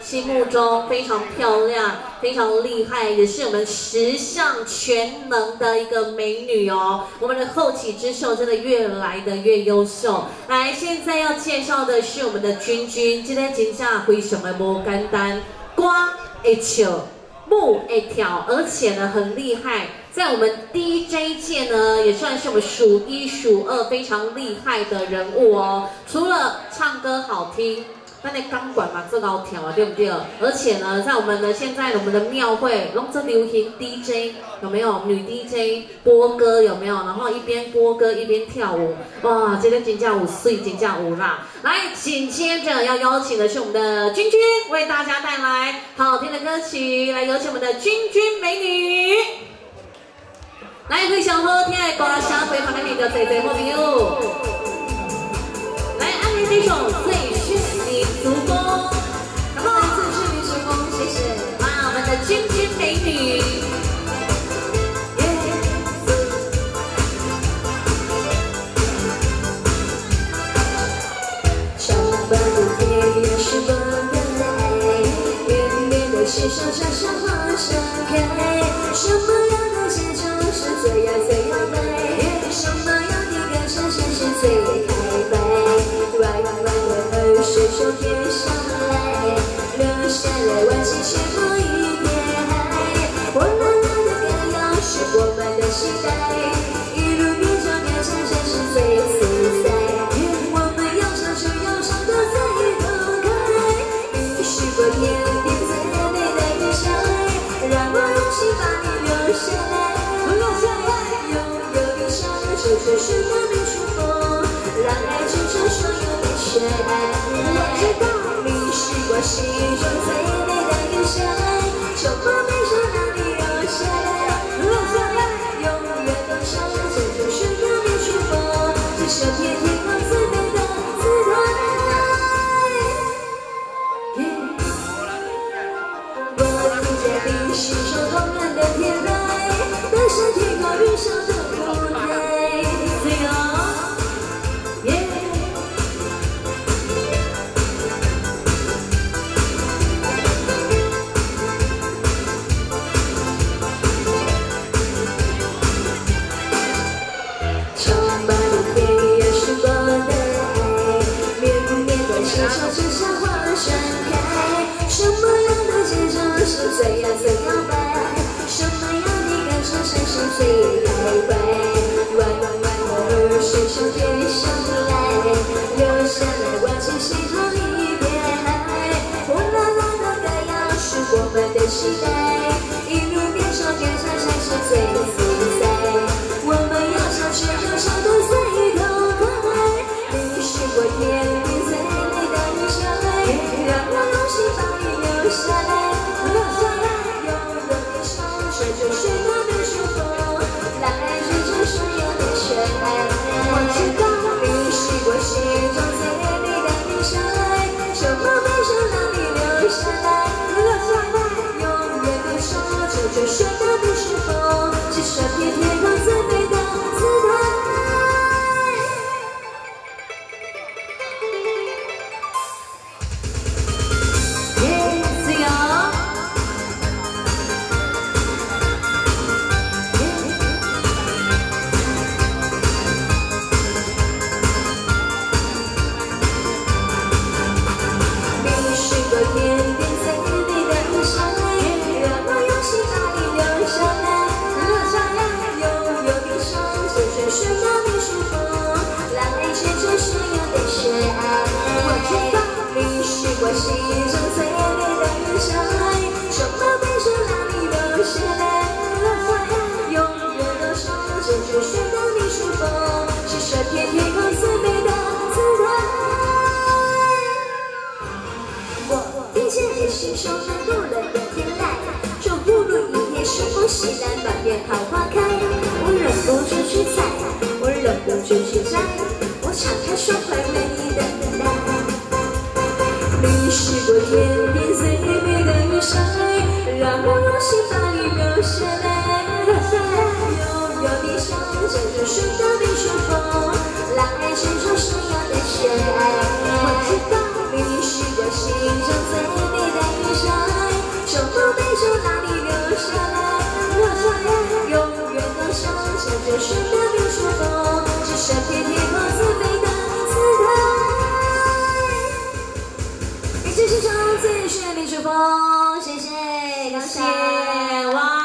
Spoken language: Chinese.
心目中非常漂亮、非常厉害，也是我们时尚全能的一个美女哦。我们的后起之秀真的越来的越优秀。来，现在要介绍的是我们的君君，今天真正非常的不简单，歌会唱，舞会跳，而且呢很厉害。 在我们 DJ 界呢，也算是我们数一数二非常厉害的人物哦。除了唱歌好听，那钢管嘛最高调啊，对不对？而且呢，在我们的现在我们的庙会，弄这流行 DJ 有没有？女 DJ 播歌有没有？然后一边播歌一边跳舞，哇，这个真正有水，真正有辣。来，紧接着要邀请的是我们的君君，为大家带来好听的歌曲，来有请我们的君君美女。 来，非常好听的歌声，非常的面的最最好朋友。来，安利这首《最是你足弓》，然后来自是你足弓，谢谢。哇，我们的君君美女。上班的天也是我的爱，绵绵的线上闪闪花盛开，什么样的节奏？ 最呀最摇摆，什么样的歌声是最开怀？弯弯弯的河水手天上来，流下来万千雪花一片海。火辣辣的歌谣是我们的期待，一路变唱变唱才是最自在。我们要唱就要唱得最痛快，你是我天地最美的云彩，让我用心把你留下来。 这就是我们出风，让爱成就所有的深爱。我知道你是我心中最美的云彩，什么悲伤让你留下来，留下来，永远都唱。这就是我们出风，这首天天空最美的姿态。我听见你心中动人的天籁，但是天空遇上的舞台。 最呀最摇摆，什么样的歌声才是最开怀？弯弯弯的河水手天上来，流下来万千星空一片海。火辣辣的歌谣是我们的期待，一路变唱变唱才是最自在。我们要唱却要唱得最痛快，你是我天地最美的云彩，让我用心把你留下来。 这就是我们出风，让爱成就所有的深爱。我知道你是我心中最美的云彩，什么悲伤让你留下来，留下来，永远不说。这就是我们出风，这首天天空最美的姿态。我心中最美的云彩，什么悲伤让你留下来，永远都说这就是我们出风，是这片天空最美的姿态。我听见你心中那动人的天籁，这步入一夜顺风喜来，满园桃花开，我忍不住去采，我忍不住去摘，我敞开双怀为你的等待。 你是我天边最美的云彩，让我用心把你留下来，拥有你笑，这就是我们出风，让爱成就所有的深爱。我知道你是我心中最美的云就选的别说风，只剩偏偏和自卑的自爱。感谢现场最炫民主风，谢谢， 谢谢，哇！